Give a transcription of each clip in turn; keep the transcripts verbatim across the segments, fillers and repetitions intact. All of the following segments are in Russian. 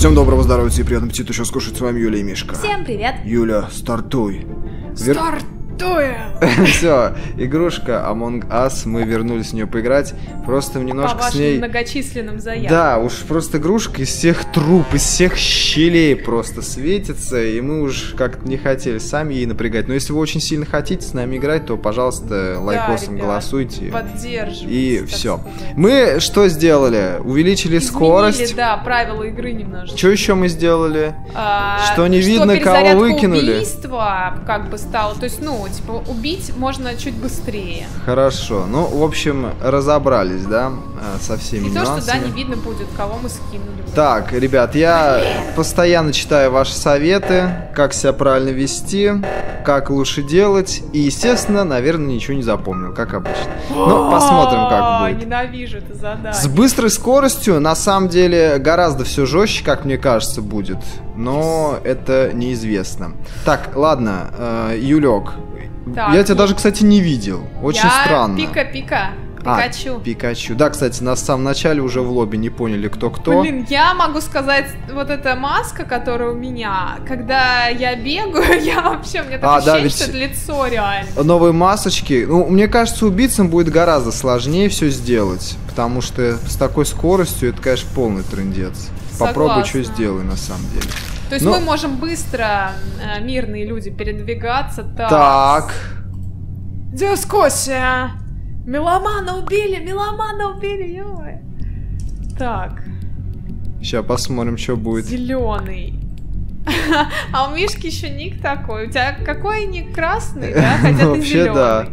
Всем доброго здоровья и приятного аппетита. Сейчас кушать с вами Юля и Мишка. Всем привет. Юля, стартуй. Вер... Стартуем. Все, игрушка Among Us, мы вернулись в нее поиграть. Просто немножко По с ней... многочисленным заявкам. Да, уж просто игрушка из всех труб, из всех щелей просто светится. И мы уж как-то не хотели сами ей напрягать. Но если вы очень сильно хотите с нами играть, то, пожалуйста, лайкосом ребят, голосуйте. Поддерживайте. И все. Мы что сделали? Увеличили Изменили, скорость. да, правила игры немножко. Что еще мы сделали? А, что не видно, кого перезарядка выкинули. убийства как бы стало. То есть, ну, типа, убить можно чуть быстрее. Хорошо. Ну, в общем, разобрались, да, со всеми И то, нюансами. что, да, не видно будет, кого мы скинули. Так, ребят, я постоянно читаю ваши советы, как себя правильно вести, как лучше делать. И, естественно, наверное, ничего не запомнил, как обычно. Но посмотрим, как будет. Ненавижу это задание. С быстрой скоростью, на самом деле, гораздо все жестче, как мне кажется, будет. Но это неизвестно. Так, ладно, э, Юлек, Так, я тебя даже, кстати, не видел. Очень я странно. Пика-пика. Пикачу. А, Пикачу. Да, кстати, нас в самом начале уже в лобби не поняли, кто кто. Блин, я могу сказать, вот эта маска, которая у меня, когда я бегаю, я вообще, у меня такое А, да, ощущение, ведь что это лицо реально. Новые масочки. Ну, мне кажется, убийцам будет гораздо сложнее все сделать. Потому что с такой скоростью это, конечно, полный трындец. Попробуй, что сделай, на самом деле. То есть Но... мы можем быстро, э, мирные люди, передвигаться. Так. Так. Дискуссия. Меломана убили, меломана убили, ё-моё. Так. Сейчас посмотрим, что будет. Зеленый. А у Мишки еще ник такой. У тебя какой ник? Красный, да? Хотя ты Вообще, зеленый. да.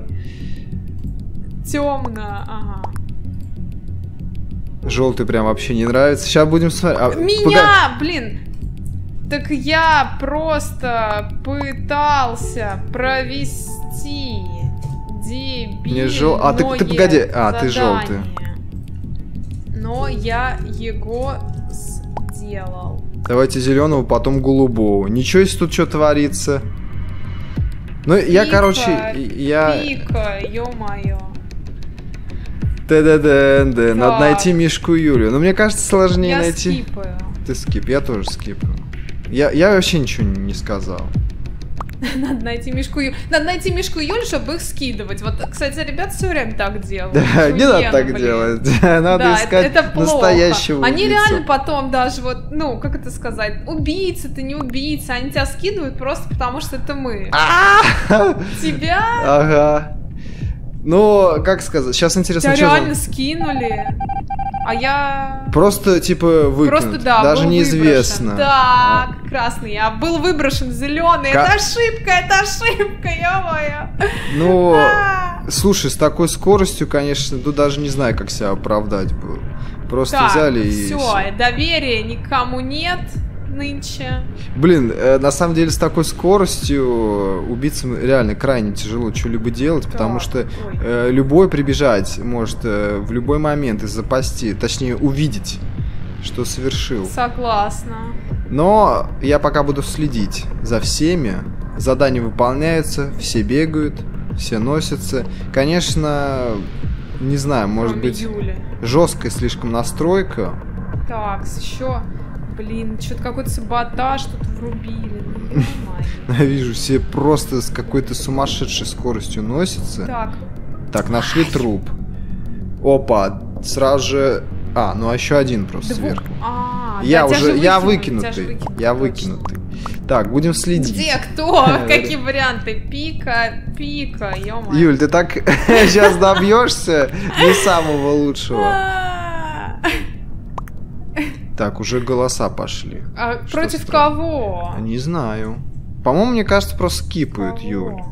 Темно, ага. Желтый прям вообще не нравится. Сейчас будем смотреть. А, Меня, блин. Так я просто пытался провести дебильное Не жел... А ты, ты погоди. А, ты желтый. Но я его сделал. Давайте зеленого, потом голубого. Ничего, если тут что творится. Ну, я, Пика, короче, я... Пика, ё-моё. Т-д-д-д. Надо найти Мишку и Юлю. Но мне кажется, сложнее я найти... Я скипаю. Ты скип, я тоже скипаю. Я, я вообще ничего не сказал. Надо найти Мишку и Юлю. Надо найти Мишку и Юлю, чтобы их скидывать. Вот, кстати, ребята все время так делают. Да, не надо так делать. Надо искать настоящего убийцу. Они реально потом даже вот, ну, как это сказать, убийца ты, не убийца, они тебя скидывают просто потому, что это мы. Тебя? Ага. Ну, как сказать, сейчас интересно, тебя что реально за... скинули. А я... Просто, типа, выкинут. Просто, да, даже был неизвестно. Выброшен. Так, а. Красный. А был выброшен зеленый. Как... Это ошибка, это ошибка, ё-моё. Ну, а. слушай, с такой скоростью, конечно, тут даже не знаю, как себя оправдать было. Просто так, взяли и... Все, всё. доверия никому нет нынче. Блин, э, на самом деле с такой скоростью убийцам реально крайне тяжело что-либо делать, так, потому что э, любой прибежать может э, в любой момент и запасти, точнее увидеть, что совершил. Согласна. Но я пока буду следить за всеми. Задания выполняются, все бегают, все носятся. Конечно, не знаю, может Кроме быть Юли. Жесткая слишком настройка. Так, еще... Блин, что-то какой-то саботаж тут врубили. Я вижу, все просто с какой-то сумасшедшей скоростью носятся. Так. Так, нашли Ай. труп. Опа, сразу же... А, ну а еще один просто Двух... сверху. А, я да, уже, я выкинули, выкинутый. выкинули, я точно. выкинутый. Так, будем следить. Где, кто? Какие варианты? Пика, пика, ё-моё. Юль, ты так сейчас добьешься не самого лучшего. Так, уже голоса пошли. А против странно? Кого? Не знаю. По-моему, мне кажется, просто скипают, кого? Юль.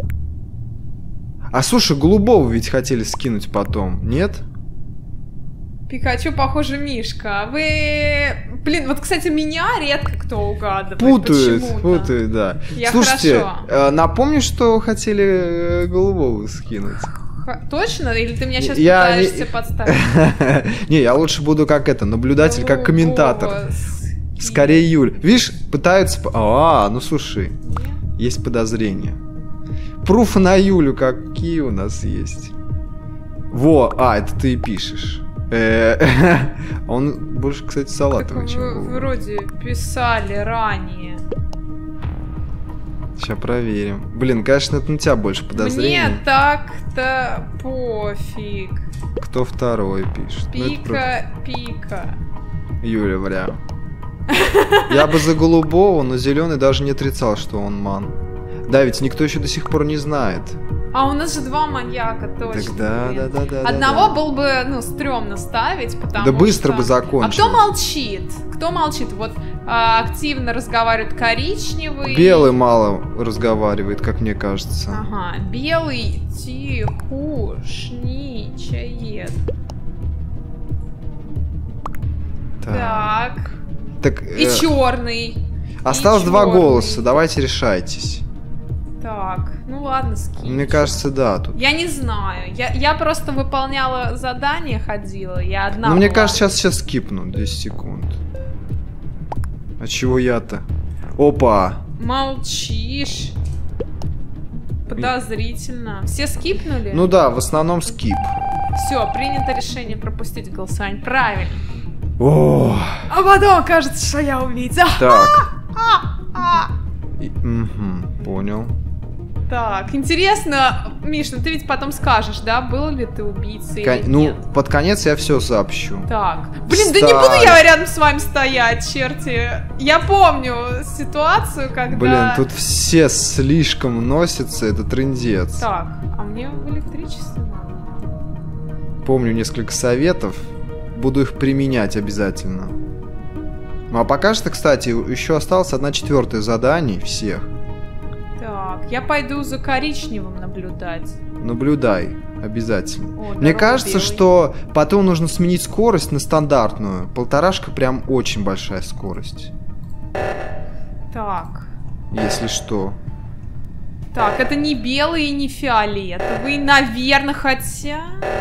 А слушай, голубого ведь хотели скинуть потом, нет? Пикачу, похоже, Мишка. Вы... Блин, вот, кстати, меня редко кто угадывает. Путают, путают, да. Я Слушайте, хорошо. напомню, что хотели голубого скинуть. Точно? Или ты меня сейчас я пытаешься не... подставить? Не, я лучше буду как это, наблюдатель, как комментатор. Скорее Юль. Видишь, пытаются... А, ну слушай, есть подозрения. Пруфы на Юлю какие у нас есть? Во, а, это ты и пишешь. Он больше, кстати, салатовый, чем был. Вроде писали ранее. Сейчас проверим. Блин, конечно, это на тебя больше подозрений. Мне так-то пофиг. Кто второй пишет? Пика, ну, пика. Юля, вряд. Я бы за голубого, но зеленый даже не отрицал, что он ман. Да, ведь никто еще до сих пор не знает. А у нас же два маньяка, точно. Так да, да, да, да. Одного да, был бы, ну, стрёмно ставить, потому да быстро что... бы закончил. А кто молчит? Кто молчит? Вот а, активно разговаривает коричневый. Белый мало разговаривает, как мне кажется. Ага, белый тихушничает. Так. Так. И э... черный. Осталось и два черный. голоса, давайте решайтесь. Так, ну ладно, скинь. Мне кажется, да, тут. Я не знаю. Я, я просто выполняла задание, ходила. Я одна. Ну, мне была. кажется, сейчас сейчас скипну десять секунд. А чего я-то? Опа! Молчишь. Подозрительно. Все скипнули? Ну да, в основном скип. Все, принято решение пропустить голосование. Правильно. О. А потом окажется, что я убийца. Так. И, угу, понял. Так, интересно, Миш, ну ты ведь потом скажешь, да, был ли ты убийцей Кон- или ну, нет? под конец я все сообщу. Так, блин, Встань. да не буду я рядом с вами стоять, черти. Я помню ситуацию, когда... Блин, тут все слишком носятся, это трындец. Так, а мне в электричестве надо. Помню несколько советов, буду их применять обязательно. Ну а пока что, кстати, еще осталось одна четвертая заданий всех. Так, я пойду за коричневым наблюдать. Наблюдай, обязательно. О, Мне дорога кажется, белый. что потом нужно сменить скорость на стандартную. Полторашка прям очень большая скорость. Так. Если что. Так, это не белый и не фиолетовый, наверное, хотя...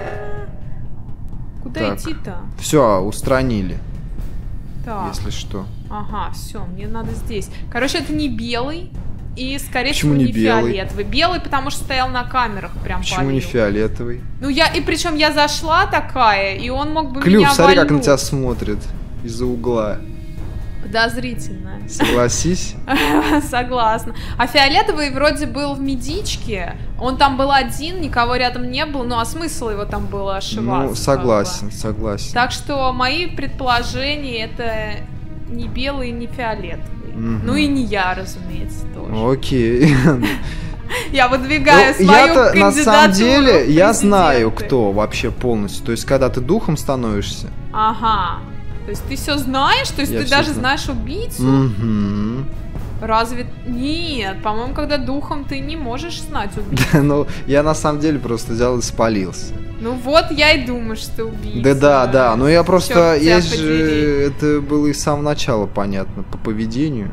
Куда Так. идти-то? Все, устранили. Так. Если что. Ага, все, мне надо здесь. Короче, это не белый и, скорее Почему всего, не не белый? фиолетовый. Белый, потому что стоял на камерах прям. Почему палил. не фиолетовый? Ну я, и причем я зашла такая, и он мог бы Клюв, меня смотри, как на вальнуть. тебя смотрит из-за угла. Подозрительно. Согласись? Согласна. А фиолетовый вроде был в медичке. Он там был один, никого рядом не было. Ну а смысл его там было ошибаться? Ну, согласен, согласен. Так что мои предположения это не белый, не фиолетовый. Мгм. Ну и не я, разумеется, тоже. Окей. Я выдвигаю Ну, свою я-то кандидатуру на самом деле, в я знаю, президенты. кто вообще полностью. То есть, когда ты духом становишься. Ага. То есть ты все знаешь? То есть Я ты всё даже знаю. знаешь убийцу? Мгм. Разве... Нет, по-моему, когда духом ты не можешь знать убийцу. Ну, я на самом деле просто взял и спалился. Ну вот я и думаю, что ты убийца. Да, да, да. Но я просто. Чёрт тебя Есть же. подери. Это было и с самого начала понятно по поведению.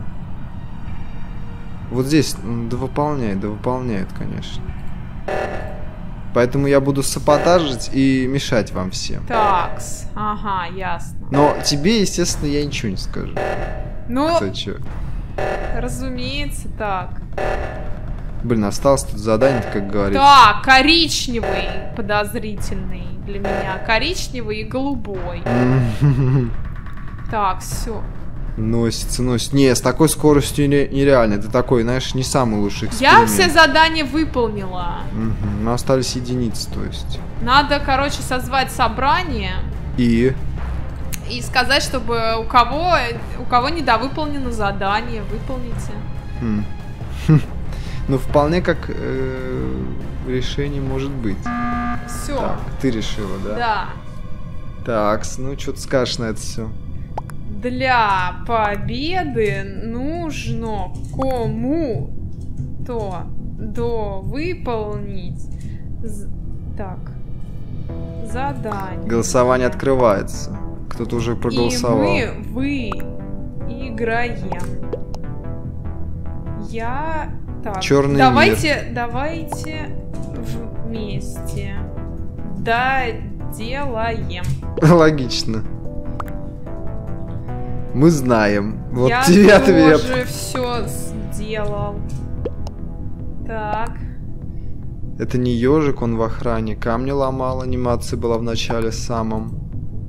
Вот здесь, м, да выполняет, да выполняет, конечно. Поэтому я буду саботажить и мешать вам всем. Такс, ага, ясно. Но тебе, естественно, я ничего не скажу. Ну, Кто чё. разумеется, так. Блин, осталось тут задание, как говорится. Так, коричневый подозрительный для меня. Коричневый и голубой. Так, все. Носится, носится. Не, с такой скоростью не- нереально. Это такой, знаешь, не самый лучший Я эксперимент. все задания выполнила. Мгм. Но остались единицы, то есть. Надо, короче, созвать собрание И... и сказать, чтобы у кого, у кого недовыполнено задание, выполните. Хм. Ну, вполне как э, решение может быть. Все. Так, ты решила, да? Да. Так, ну что ты скажешь на это все? Для победы нужно кому-то довыполнить з- так задание. Голосование открывается. Кто-то уже проголосовал. И мы выиграем. Я так. Чёрный давайте, давайте вместе доделаем. Логично. Мы знаем. Вот Я тебе ответ. тоже все сделал. Так. Это не ежик, он в охране. Камни ломал, анимация была в начале самом.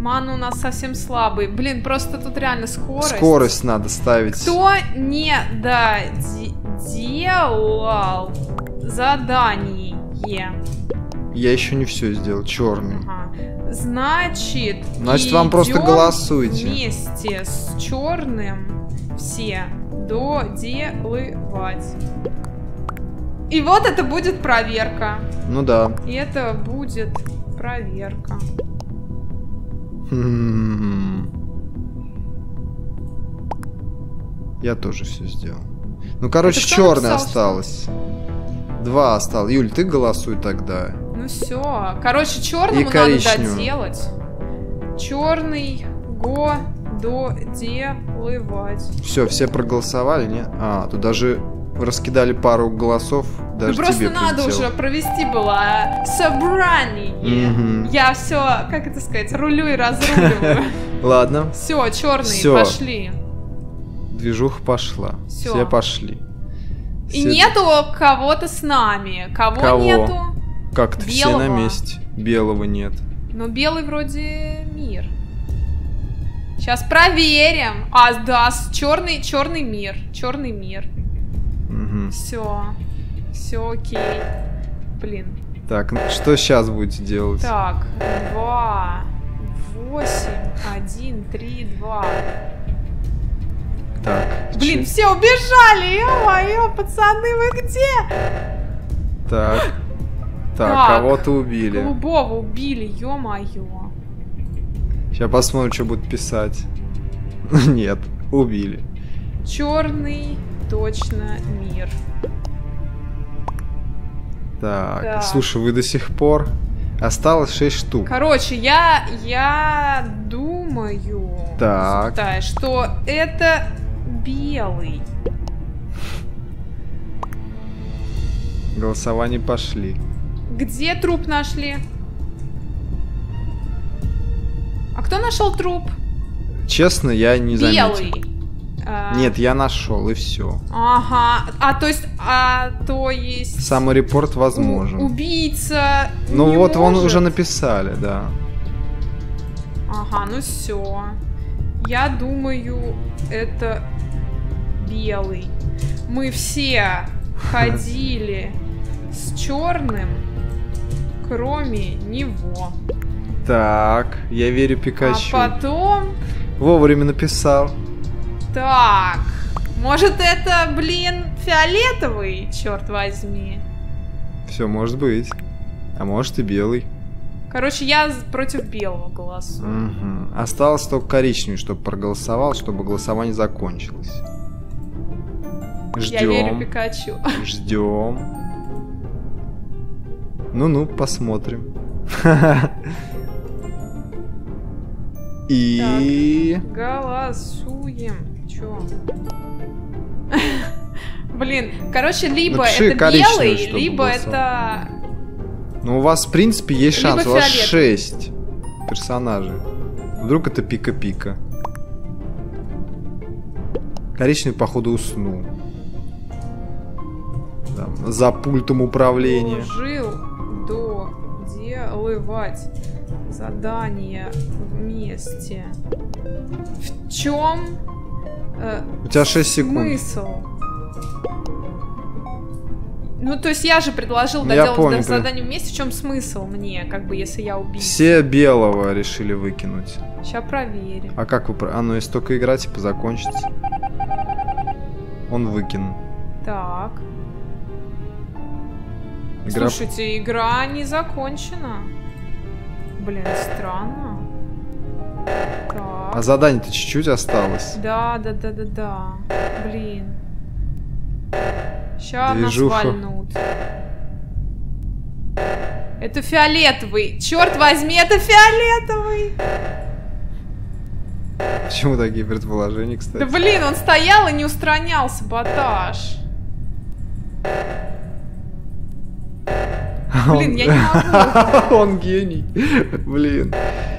Мана у нас совсем слабый. Блин, просто тут реально скорость. Скорость надо ставить. Кто не доделал задание? Я еще не все сделал. Черный. Ага. Значит, Значит, вам просто голосуйте. Вместе с черным все доделывать. И вот это будет проверка. Ну да. И это будет проверка. Я тоже все сделал. Ну, короче, черный осталось. Два осталось. Юль, ты голосуй тогда. Ну все. Короче, черному надо доделать. Черный го доделывать. Все, все проголосовали, не? А, тут даже раскидали пару голосов. Даже ну просто тебе надо прилетело. уже провести было собрание. Mm-hmm. Я все, как это сказать, рулю и разруливаю. Ладно. Все, черные, пошли. Движуха пошла. Всё. Все пошли. И все... нету кого-то с нами. Кого, Кого? нету? Как-то все на месте. Белого нет. Но белый вроде мир. Сейчас проверим. А, да, черный, черный мир. Черный мир. Угу. Все. Все окей. Блин. Так, ну, что сейчас будете делать? Так, два, восемь, один, три, два. Так. Блин, че... все убежали, ё-моё, пацаны, вы где? Так. Так, так кого-то убили. Голубого убили, ё-моё. Сейчас посмотрим, что будут писать. Нет, убили. Черный, точно, мир. Так, так, слушай, вы до сих пор... Осталось шесть штук. Короче, я, я думаю, так. Зутай, что это белый. Голосования пошли. Где труп нашли? А кто нашел труп? Честно, я не заметил. Белый. Нет, я нашел, и все. Ага. А то есть, а то есть. Саморепорт возможен. У, убийца. Ну не вот, может? вон уже написали, да. Ага, ну все. Я думаю, это белый. Мы все ходили с черным, кроме него. Так, я верю Пикачу. А потом. Вовремя написал. Так, может это, блин, фиолетовый, черт возьми. Все, может быть. А может и белый. Короче, я против белого голосую. Угу. Осталось только коричневый, чтобы проголосовал, чтобы голосование закончилось. Ждем. Я верю Пикачу. Ждем. Ну-ну, посмотрим. И... Так, голосуем. Чё? Блин, короче, либо Напиши это белый, либо голосовал. это... Ну, у вас, в принципе, есть шанс. Либо у вас фиолетовый. шесть персонажей. Вдруг это Пика-Пика. Коричневый, походу, уснул. Там, за пультом управления. Жил доделывать задание вместе. В чем э, У тебя шесть секунд. Смысл? Ну, то есть я же предложил Ну, я доделать помню, задание вместе. В чем смысл мне, как бы, если я убийца? Все белого решили выкинуть. Сейчас проверим. А как вы... про- А, ну, если только игра, типа, закончится. Он выкинул. Так. Игра... Слушайте, игра не закончена. Блин, странно. Так. А задание-то чуть-чуть осталось. Да, да, да, да, да. Блин. Сейчас нас Движуха. вальнут. Это фиолетовый. Черт возьми, это фиолетовый. Почему такие предположения, кстати? Да блин, он стоял и не устранял саботаж. Блин, я не могу. Он гений. Блин.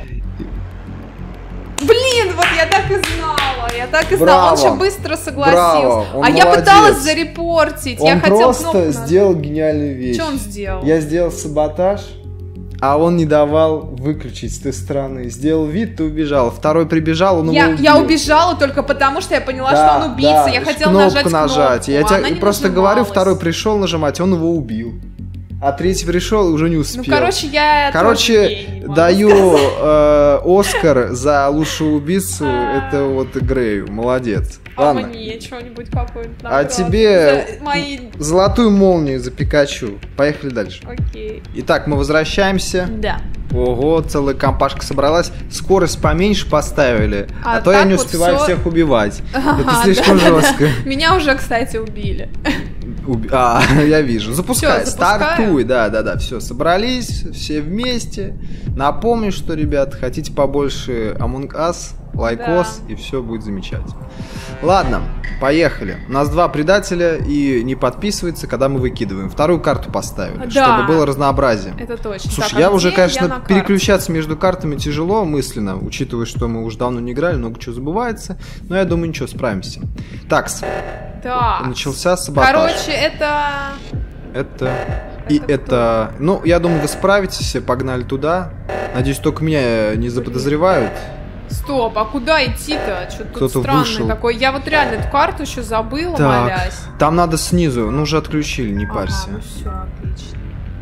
Блин, вот я так и знала, я так и знала. Браво. Он же быстро согласился. Браво, он а я молодец. пыталась зарепортить. Он я хотела просто кнопку сделал гениальную вещь. Что он сделал? Я сделал саботаж, А он не давал выключить с той стороны. Сделал вид, ты убежал. Второй прибежал, он я, его убил. Я убежала только потому, что я поняла, да, что он убийца. Да, я хотела кнопку нажать нажать. кнопку, Я тебе просто нажималась. говорю, второй пришел нажимать, он его убил. А третий пришел и уже не успел. Ну, короче, я Короче, даю э, Оскар за лучшую убийцу. Это вот Грею. Молодец. А Ладно. мне что-нибудь какое-то. А тебе за мои... золотую молнию за Пикачу. Поехали дальше. Окей. Итак, мы возвращаемся. Да. Ого, целая компашка собралась. Скорость поменьше поставили. А, А то я не вот успеваю всё... всех убивать. Ага, это слишком да, жестко. Да, да. Меня уже, кстати, убили. Уби... А, я вижу. Запускай, Всё, стартуй, да, да, да. Все, собрались, все вместе. Напомню, что, ребят, хотите побольше Among Us, лайкос, да. И все будет замечательно. Ладно, поехали. У нас два предателя и не подписывается, когда мы выкидываем. Вторую карту поставили, да. чтобы было разнообразие. Это точно. Слушай, так, я а уже, конечно, я переключаться между картами тяжело мысленно, учитывая, что мы уже давно не играли, много чего забывается. Но я думаю, ничего, справимся. Такс. Так. Начался саботаж. Короче, это... Это... И это... это... Ну, я думаю, вы справитесь, все погнали туда. Надеюсь, только меня не заподозревают. Стоп, а куда идти-то? Что-то Кто-то тут странный вышел. такой. Я вот реально эту карту еще забыла, так, молясь. Там надо снизу. Ну, уже отключили, не ага, парься. ну все, отлично.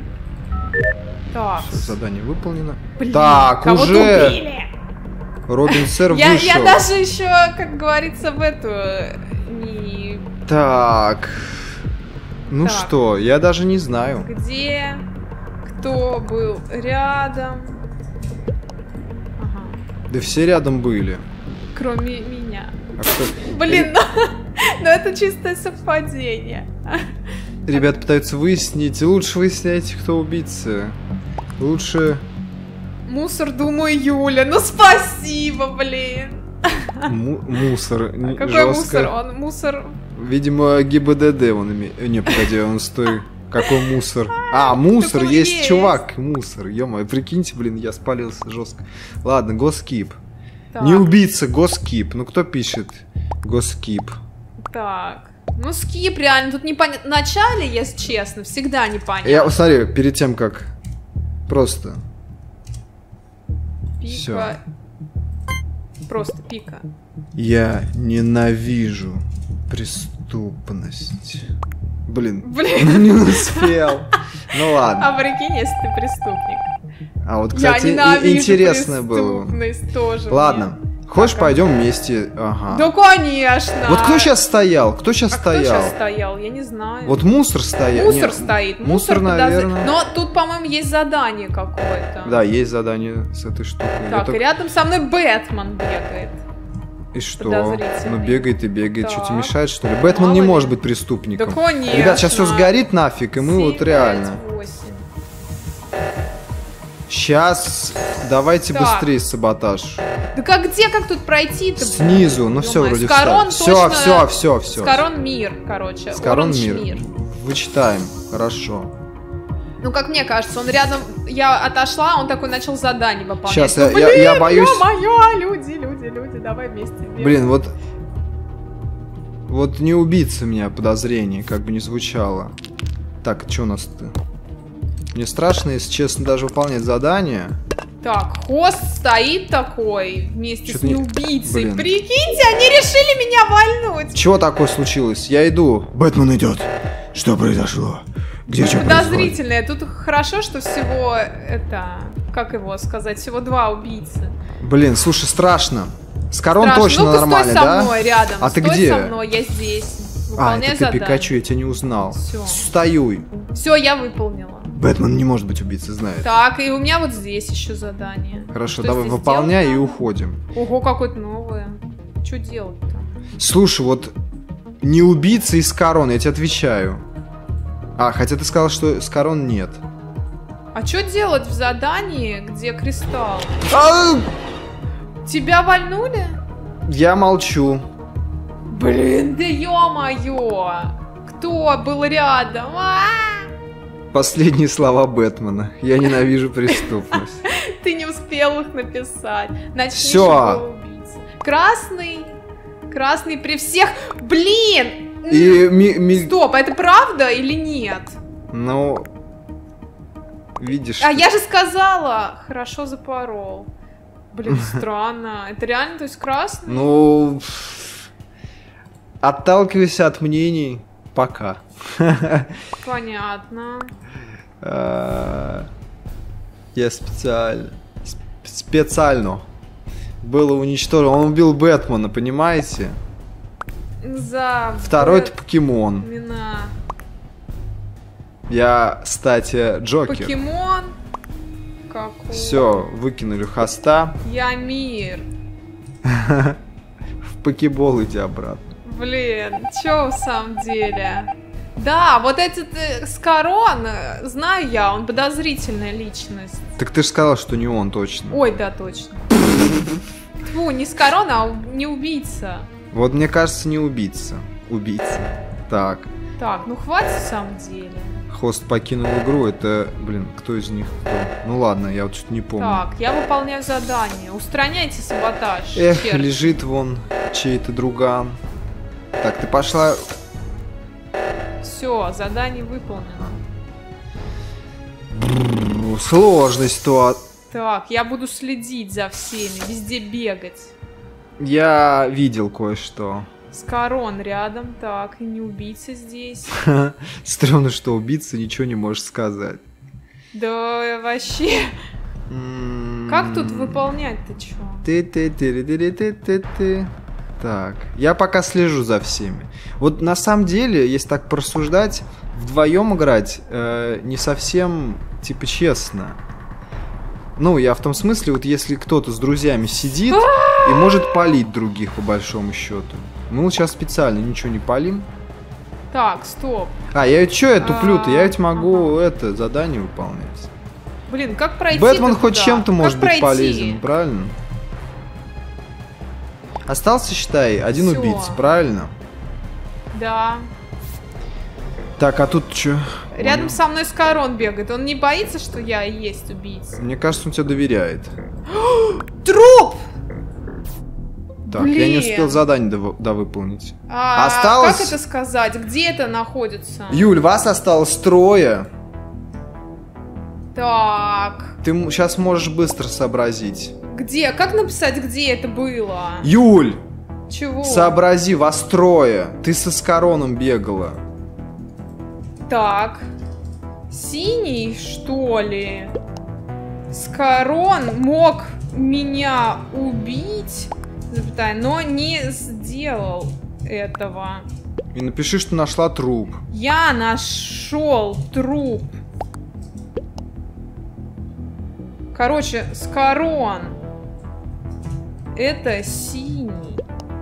Так. Все, задание выполнено. Блин, так, уже... Убили. Робин Сэр я, вышел. Я даже еще, как говорится, в эту... Не... Так... Ну так. что, я даже не знаю. Где? Кто был рядом? Ага. Да все рядом были. Кроме меня. А кто... Блин, ну, ну это чистое совпадение. Ребят пытаются выяснить. Лучше выясняйте, кто убийца. Лучше... Мусор, думаю, Юля. Ну спасибо, блин. Му мусор. А какой жестко. мусор? Он мусор... Видимо, ГИБДД он имеет. Не, погоди, он стой. Какой мусор? А, мусор, есть, есть чувак, мусор. Ё-моё, прикиньте, блин, я спалился жестко. Ладно, госкип. Так. Не убийца, госкип. Ну кто пишет госкип? Так. Ну скип реально, тут непонятно. В начале, если честно, всегда непонятно. Я, смотри, перед тем как просто. Пика. Всё. Просто пика. Я ненавижу преступность. Блин, Блин. не успел. Ну ладно. А прикинь, если ты преступник. А вот, кстати, интересно было. Тоже ладно. Мне. Хочешь, так, пойдем вместе? Ага. Да, конечно. Вот кто сейчас стоял? Кто сейчас а стоял? Кто сейчас стоял? Я не знаю. Вот мусор стоял. Мусор Нет, стоит. Мусор, мусор наверное. Но тут, по-моему, есть задание какое-то. Да, есть задание с этой штукой. Так, только... рядом со мной Бэтмен бегает. И что? Ну бегает и бегает. Что тебе мешает, что ли? Бэтмен Мало не ли. может быть преступником. Да, конечно. Ребят, сейчас все сгорит нафиг, и мы семь, вот реально. пять, восемь. Сейчас давайте так. быстрее саботаж. Да как где, как тут пройти-то? Снизу, ну все вроде все. Все, все, все, все. Скорон мир, короче. Скорон мир. мир. Вычитаем, хорошо. Ну, как мне кажется, он рядом... Я отошла, он такой начал задание выполнять. Сейчас, ну, я, блин, я, я боюсь... ё-моё, люди, люди, люди, давай вместе бегаем. Блин, вот... Вот не убийца меня подозрение, как бы не звучало. Так, что у нас-то? Мне страшно, если честно, даже выполнять задание. Так, хост стоит такой, вместе с неубийцей. Блин. Прикиньте, они решили меня вальнуть. Чего такое случилось? Я иду. Бэтмен идет. Что произошло? Где что подозрительное. Тут хорошо, что всего это, как его сказать, всего два убийцы. Блин, слушай, страшно. Скорон страшно. точно Ну-ка, нормально, стой да? со мной рядом. А стой ты где? со мной, я здесь. А, Выполняй это ты задание. Пикачу, я тебя не узнал. Все. Стою. Все, я выполнила. Бэтмен не может быть убийцей, знает. Так, и у меня вот здесь еще задание. Хорошо, что давай выполняй и уходим. Ого, какое-то новое. Что делать-то? Слушай, вот не убийца из Корон, я тебе отвечаю. А, хотя ты сказал, что с Корон нет. А что делать в задании, где кристалл? А! Тебя вальнули? Я молчу. Блин, да ё-моё! Кто был рядом? А-а-а! Последние слова Бэтмена. Я ненавижу преступность. Ты не успел их написать. Значит, все. Красный. Красный при всех. Блин! И ми ми... Стоп, а это правда или нет? Ну... видишь... А ты... я же сказала! Хорошо запорол. Блин, странно. Это реально, то есть красный? Ну... Отталкивайся от мнений. Пока. Понятно. Я специально... Специально было уничтожено. Он убил Бэтмена, понимаете? За... Второй это покемон. Имена. Я, кстати, Джокер. Покемон? Какой? Все, выкинули хоста. Я мир. В покебол иди обратно. Блин, чё в самом деле? Да, вот этот э, Скарон, э, знаю я, он подозрительная личность. Так ты же сказал, что не он точно. Ой, да, точно. Фу, не Скарон, а не убийца. Вот мне кажется, не убийца. Убийца. Так. Так, ну хватит в самом деле. Хост покинул игру, это, блин, кто из них кто? Ну ладно, я вот что-то не помню. Так, я выполняю задание. Устраняйте саботаж. Эх, черт. лежит вон чей-то друган. Так, ты пошла... Все, задание выполнено. Бррр, сложность то. Так, я буду следить за всеми, везде бегать. Я видел кое-что. Скарон рядом, так, и не убийца здесь. Стремно, что убийца ничего не может сказать. Да вообще. Как тут выполнять-то чё? Ты-ты-ты-ты-ты-ты-ты. Так, я пока слежу за всеми. Вот на самом деле, если так порассуждать, вдвоем играть э, не совсем, типа, честно. Ну, я в том смысле, вот если кто-то с друзьями сидит и может палить других, по большому счету. Мы вот сейчас специально ничего не палим. Так, стоп. А, я ведь что я туплю-то? Я ведь могу это задание выполнять. Блин, как пройти? Бэтмен хоть чем-то может быть пройти? полезен, правильно? Остался, считай, один Всё. убийца, правильно? Да. Так, а тут что? Рядом со мной Скарон бегает. Он не боится, что я и есть убийца? Мне кажется, он тебе доверяет. Труп! Так, Блин. я не успел задание до- довыполнить. А, Осталось- Как это сказать? Где это находится? Юль, вас осталось трое. Так. Ты сейчас можешь быстро сообразить. Где? Как написать, где это было? Юль, Чего? сообрази, вас трое. Ты со Скароном бегала. Так. Синий, что ли? Скарон мог меня убить, запятая, но не сделал этого. И напиши, что нашла труп. Я нашел труп. Короче, Скарон. Это синий.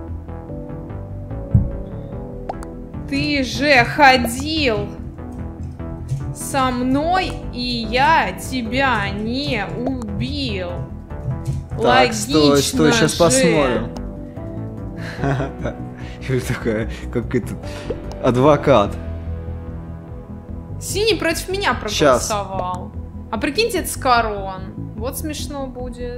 Ты же ходил со мной, и я тебя не убил. Так, Логично стой, стой, сейчас же. посмотрим. Юля такая, как этот адвокат. Синий против меня Щас. проголосовал. А прикиньте, это Скарон. Вот смешно будет.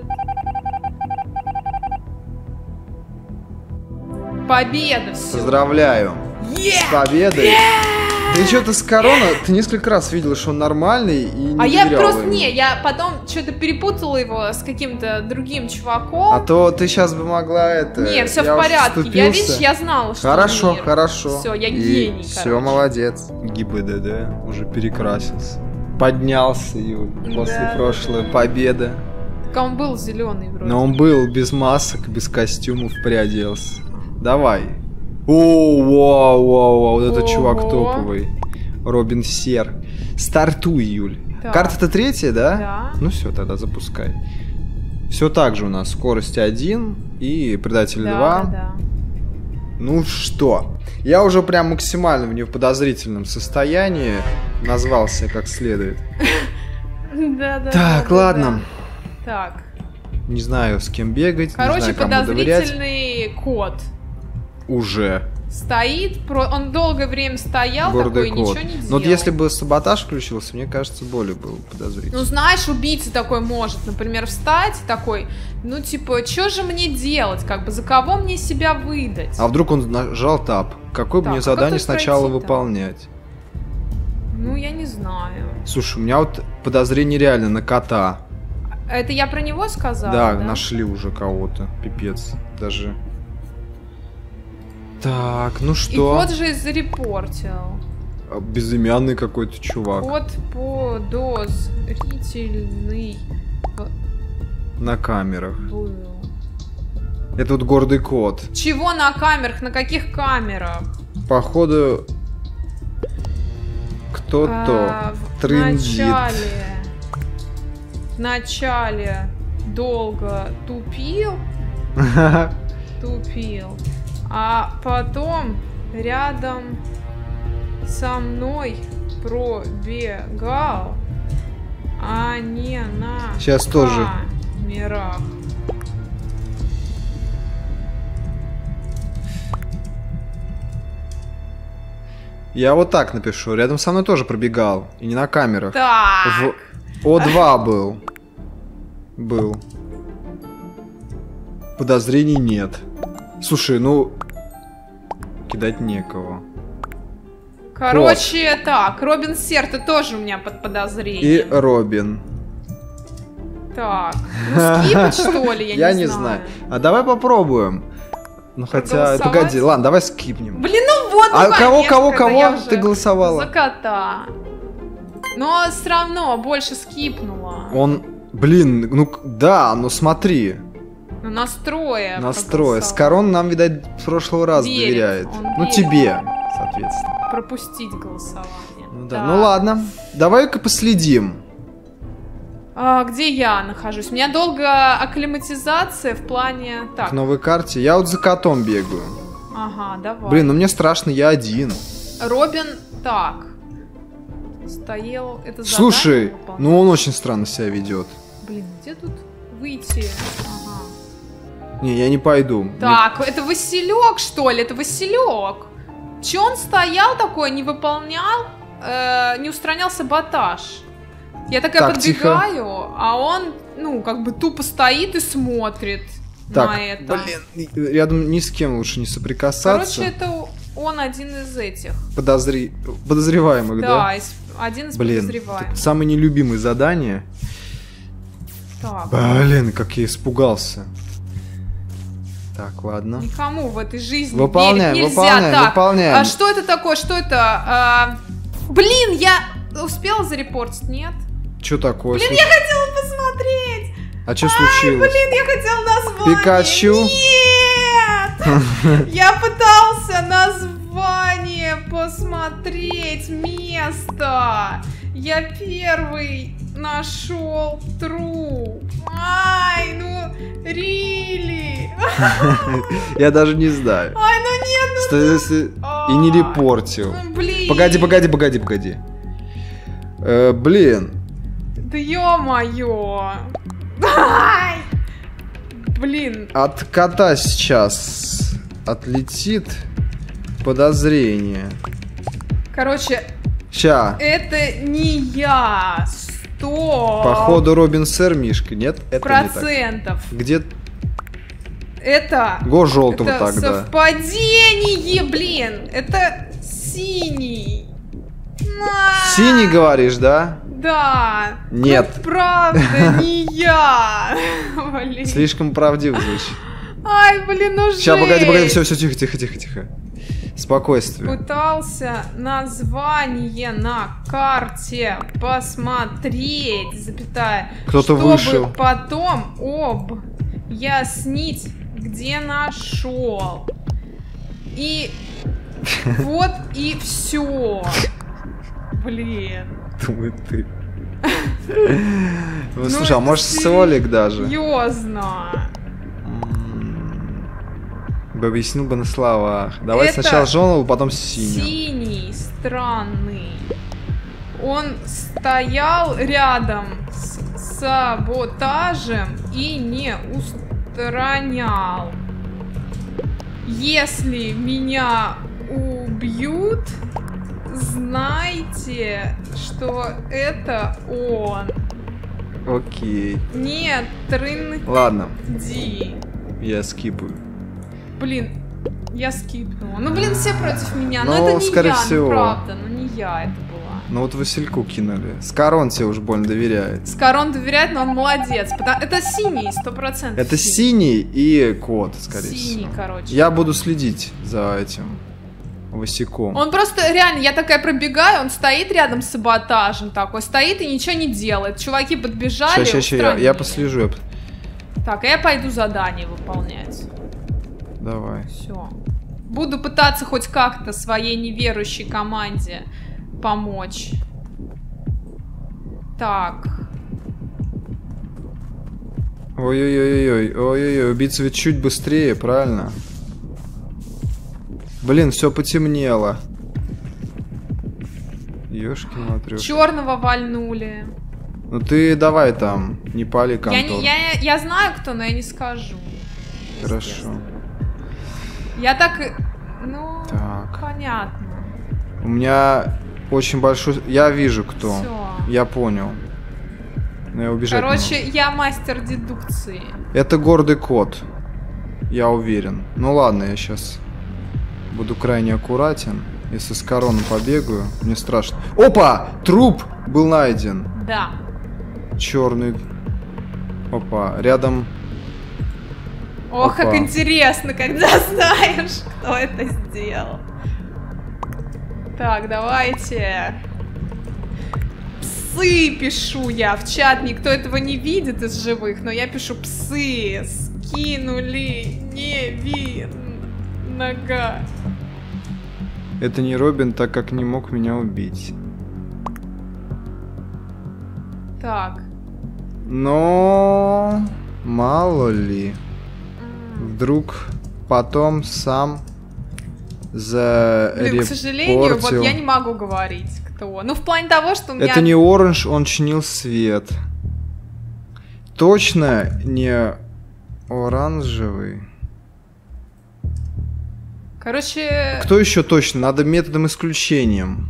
Победа, все. Поздравляю. С победой. Ты что-то с Корона, ты несколько раз видела, что он нормальный и не А я доверяла просто ему. не, я потом что-то перепутала его с каким-то другим чуваком. А то ты сейчас бы могла это... Не, все я в уж порядке. Я, вступился. видишь, я знала, что Хорошо, мир. хорошо. Все, я И гений, Все, короче. молодец. ГИБДД уже перекрасился. Поднялся, Юль, после Да, прошлой да. победы. Так он был зеленый вроде. Но он был без масок, без костюмов приоделся. Давай. О, вау, вау, вау, вот этот Ого. чувак топовый. Робин Сер. Стартуй, Юль. Так. Карта-то третья, да? Да. Ну все, тогда запускай. Все так же у нас скорость один и предатель Да, два. да, да. Ну что, я уже прям максимально в неподозрительном состоянии назвался как следует. Да, да. Так, да, ладно. да. Так. Не знаю, с кем бегать, Короче, не знаю, кому доверять. подозрительный кот. Уже. Стоит, про- он долгое время стоял, Гордый такой, кот. ничего не делал. Но вот если бы саботаж включился, мне кажется, более было подозрительно. Ну, знаешь, убийца такой может, например, встать такой, ну, типа, что же мне делать, как бы, за кого мне себя выдать? А вдруг он нажал тап? Какое Так, мне а задание как тут сначала пройти-то? выполнять? Ну, я не знаю. Слушай, у меня вот подозрение реально на кота. Это я про него сказала? Да, да? нашли уже кого-то. Пипец. Даже. Так, ну что? И кот же зарепортил. Безымянный какой-то чувак. Кот подозрительный на камерах. Был. Это вот гордый кот. Чего на камерах? На каких камерах? Походу кто-то а, трындит. В начале, в начале долго тупил, тупил, а потом рядом со мной пробегал, а не на Сейчас тоже. камерах. Я вот так напишу. Рядом со мной тоже пробегал. И не на камерах. Так. В О два был. Был. Подозрений нет. Слушай, ну... Кидать некого. Короче, Кот. Так. Робин Серта тоже у меня под подозрением. И Робин. Так. Ну, скипать, что ли? Я, Я не не знаю. знаю. А давай попробуем. Ну хотя... Погоди, ладно, давай скипнем. Блин, ну вот, а ну, кого, конечно, кого, кого я ты голосовала? За кота. Но все равно больше скипнула. Он, блин, ну да, ну смотри. Ну настроя. Настроя. Скорон нам, видать, с прошлого раза верит, доверяет. Ну верит. тебе, соответственно. Пропустить голосование. Ну, да. Ну ладно, давай-ка последим. А, где я нахожусь? У меня долго акклиматизация в плане... Так. К новой карте. Я вот за котом бегаю. Ага, давай. Блин, ну мне страшно, я один. Робин, так. Стоял... Это Слушай, ну он очень странно себя ведет. Блин, где тут выйти? Ага. Не, я не пойду. Так, мне... это Василек, что ли? Это Василек. Че он стоял такой, не выполнял, э, не устранял саботаж? Я такая так, подбегаю, тихо. А он, ну, как бы тупо стоит и смотрит так, на это. Блин, рядом ни с кем лучше не соприкасаться. Короче, это он один из этих. Подозри... Подозреваемых, да? Да, из... один из Блин, подозреваемых. Самое нелюбимое задание. Так. Блин, как я испугался. Так, ладно. Никому в этой жизни выполняем, верить нельзя. Выполняем, так, выполняем. А что это такое? Что это? А... Блин, я успела зарепортить, нет? Что такое? Блин, Слуш... я хотела посмотреть! А что Ай, случилось? блин, я хотела название! Пикачу? Нет! Я пытался название посмотреть, место! Я первый нашел труп! Ай, ну, рили! Я даже не знаю. Ай, ну нет, ну... Стой, стой. И не репортил. Блин! Погоди, погоди, погоди, погоди. Э, блин. Да ё-моё! Ай! Блин. От кота сейчас отлетит подозрение. Короче, Ща. это не я. Стоп. Походу Робин Сэр Мишка, нет? Это Процентов. Не так. Где? Это... Го желтого это тогда. совпадение, блин. Это синий. А! Синий говоришь, да? Да. Нет. Ну, правда, не я. Блин. Слишком правдиво звучит. Ай, блин, ну жесть. Сейчас, погоди, погоди, все, все, тихо, тихо, тихо, тихо. Спокойствие. Пытался название на карте посмотреть, запятая. Кто-то чтобы вышел. потом объяснить, где нашел. И вот и все. Блин. Думаю, ты. Ну, слушай, а может Солик даже? Серьезно. Бы объяснил бы на словах. Давай Это сначала желтого, потом синий. Синий, странный. Он стоял рядом с саботажем и не устранял. Если меня убьют, знайте, что это он. Окей. Нет, трынди. Ладно, я скипаю. Блин, я скипнула. Ну, блин, все против меня. Ну, Но это не скорее я, всего. ну, правда. Ну, не я это была. Ну вот Васильку кинули. Скорон тебе уж больно доверяет. Скорон доверяет, но он молодец. Это синий, сто процентов. Это синий и кот, скорее синий, всего. Синий, короче. Я буду следить за этим Васиком. Он просто, реально, я такая пробегаю, он стоит рядом с саботажем такой, стоит и ничего не делает. Чуваки подбежали, Сейчас, сейчас, я, я послежу. Я... Так, а я пойду задание выполнять. Давай. Все. Буду пытаться хоть как-то своей неверующей команде помочь. Так. Ой-ой-ой-ой, ой-ой-ой, убийца ведь чуть быстрее, правильно? Блин, все потемнело. Ёшки матрешки. Черного вальнули. Ну ты давай там, не пали контор. Я, не, я, я знаю кто, но я не скажу. Хорошо. Я так... Ну, так. понятно. У меня очень большой... Я вижу кто. Всё. Я понял. Но я убежать Короче, не могу. я мастер дедукции. Это гордый кот. Я уверен. Ну ладно, я сейчас буду крайне аккуратен. Если с короной побегаю, мне страшно. Опа! Труп был найден. Да. Черный. Опа, рядом... Ох, Опа. как интересно, когда знаешь, кто это сделал. Так, давайте. Псы пишу я в чат. Никто этого не видит из живых, но я пишу псы. Скинули невинного. Это не Робин, так как не мог меня убить. Так. Но... Мало ли. Вдруг потом сам зарепортил. Блин, к сожалению, вот я не могу говорить, кто. Ну, в плане того, что у меня... Это не оранж, он чинил свет. Точно не оранжевый. Короче... Кто еще точно? Надо методом исключением.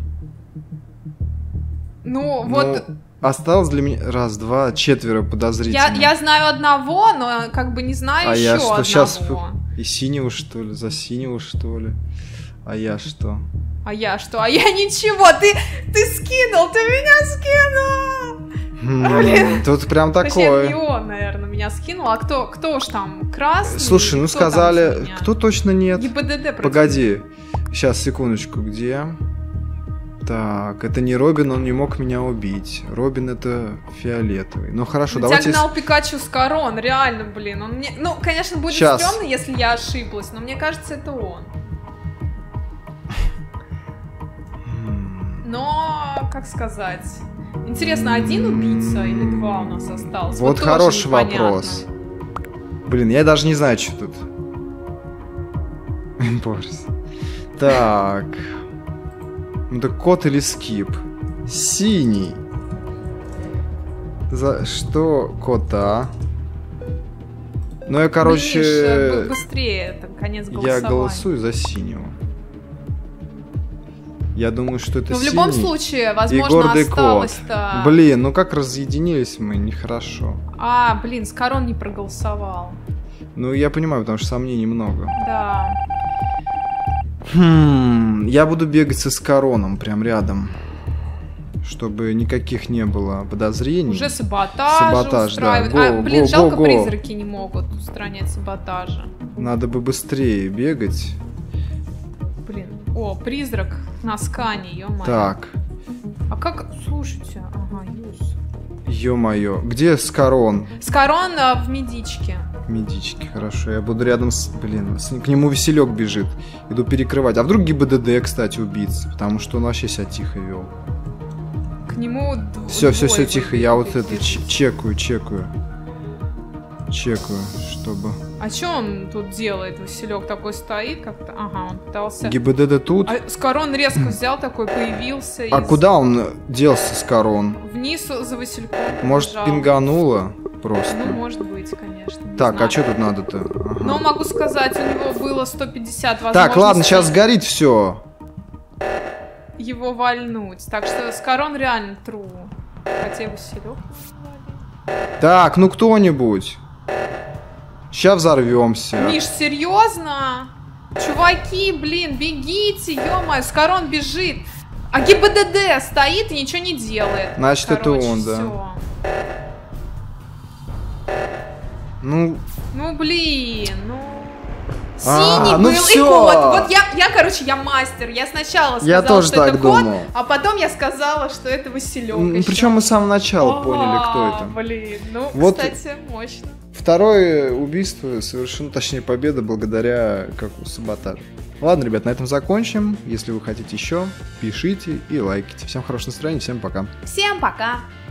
Ну, Ну, вот... осталось для меня... Раз, два, четверо Я, подозрительных. я знаю одного, но как бы не знаю А еще я что, одного. сейчас и синего, что ли? За синего, что ли? А я что? А я что? А я ничего! Ты, ты скинул! Ты меня скинул! Блин. Тут прям Точнее, не такое. он, наверное, меня скинул. А кто, кто уж там? Красный? Слушай, ну Кто там сказали... за меня? Кто точно нет? ГИБДД против- Погоди. Сейчас, секундочку, где? Так, это не Робин, он не мог меня убить. Робин это фиолетовый. Ну хорошо, Тебя давайте... гнал Пикачу с корон, реально, блин. Он мне... Ну, конечно, будет Щас. стрёмно, если я ошиблась, но мне кажется, это он. Но, как сказать... Интересно, один убийца или два у нас осталось? Вот тоже хороший непонятно. вопрос. Блин, я даже не знаю, что тут. Борис. Так. Ну так кот или скип? Синий. За что кота? Ну я, короче... Миша, б- быстрее, это конец я голосования. голосую за синего. Я думаю, что это Но в синий. любом случае, И возможно, гордый кот. осталось-то... Блин, ну как разъединились мы, нехорошо. А, блин, Скорон не проголосовал. Ну я понимаю, потому что сомнений много. Да. Хм, я буду бегать со Скороном прям рядом, чтобы никаких не было подозрений. Уже саботаж, Саботаж, устраивают. да. А, Го, блин, го, жалко, го, го. призраки не могут устранять саботажа. Надо бы быстрее бегать. Блин. О, призрак на скане, ё-моё. Так, А как... Слушайте, ага, юз. ё-моё. Где Скорон? Скорон а, в медичке. Медички, хорошо. Я буду рядом с... Блин, с- к нему Василек бежит. Иду перекрывать. А вдруг ГИБДД, кстати, убийца? Потому что он вообще себя тихо вел. К нему д- Все, все, все двое тихо. Я вот выбегут. это ч- чекаю, чекаю. Чекаю, чтобы... А что он тут делает? Василек такой стоит как-то. Ага, он пытался... ГИБДД тут? А Скорон резко взял такой, появился. А из- куда он делся, Скорон? Вниз за Васильком. Может, побежал. пингануло просто? Ну, может быть, конечно. не Так, знаю. а что тут надо-то? Ага. Но могу сказать, у него было сто пятьдесят возможностей Так, ладно, сейчас горит все. его вальнуть. Так что Скорон реально тру. Хотя и Василек. Так, ну кто-нибудь. Сейчас взорвемся. Миш, серьезно? Чуваки, блин, бегите, ё-моё, Скорон бежит. А ГИБДД стоит и ничего не делает. Значит, Короче, это он, да. всё. Ну, Ну, блин, ну... А, Синий ну был и всё. кот. Вот я, я, короче, я мастер. Я сначала сказала, Я тоже что так это кот, думал. а потом я сказала, что это Василек. м, еще. причем мы с самого начала поняли, кто А, это. Блин, ну, Вот. кстати, мощно. Второе убийство совершено, точнее, победа благодаря какому саботажу. Ладно, ребят, на этом закончим. Если вы хотите еще, пишите и лайкайте. Всем хорошего настроения, всем пока. Всем пока.